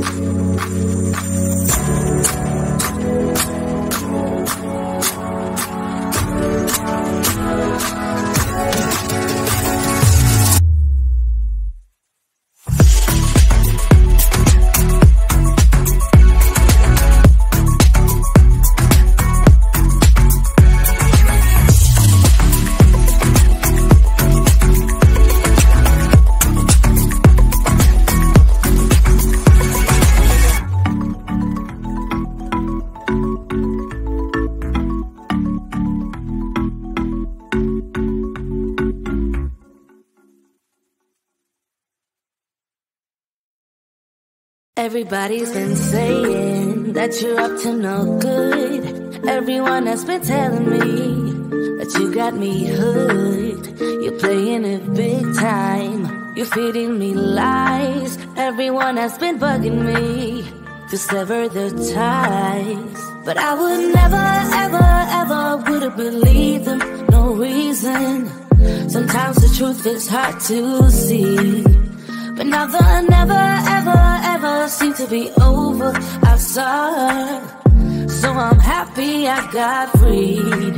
Everybody's been saying that you're up to no good. Everyone has been telling me that you got me hooked. You're playing it big time. You're feeding me lies. Everyone has been bugging me to sever the ties. But I would never, ever, ever would have believed them. No reason. Sometimes the truth is hard to see. But now the never, ever, ever seem to be over. I saw her, so I'm happy I got freed.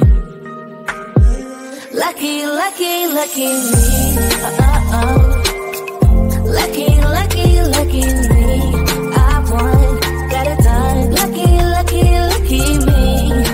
Lucky, lucky, lucky me. Lucky, lucky, lucky me. I won, got it done. Lucky, lucky, lucky me.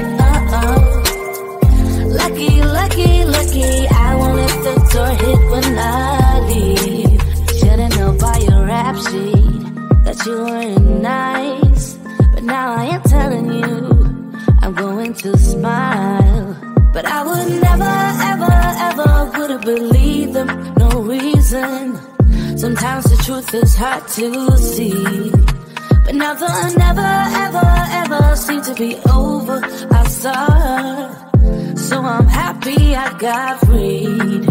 Lucky, lucky, lucky. I won't let the door hit when I leave. Should've known by your rap sheet that you weren't nice. But now I am telling you, I'm going to smile. But I would never, ever, ever would have believed them. No reason. Sometimes the truth is hard to see. But now the never, ever, ever seem to be over. I saw her, so I'm happy I got freed.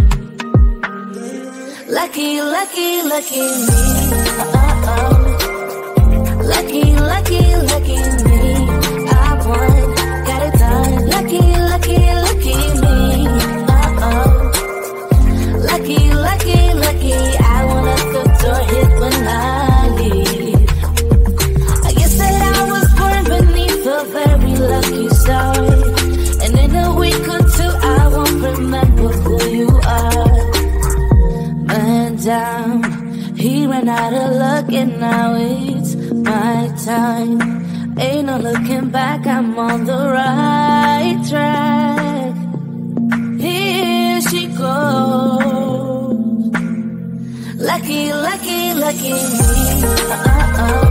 Lucky, lucky, lucky me. Lucky, lucky, lucky me. I won, got it done. Lucky, lucky, lucky me. Lucky, lucky, lucky. I won't let the door hit when I leave. I guess that I was born beneath a very lucky star. And in a week or two I won't remember who you are. Man down, he ran out of luck and now it's my time. Ain't no looking back, I'm on the right track. Here she goes. Lucky, lucky, lucky me.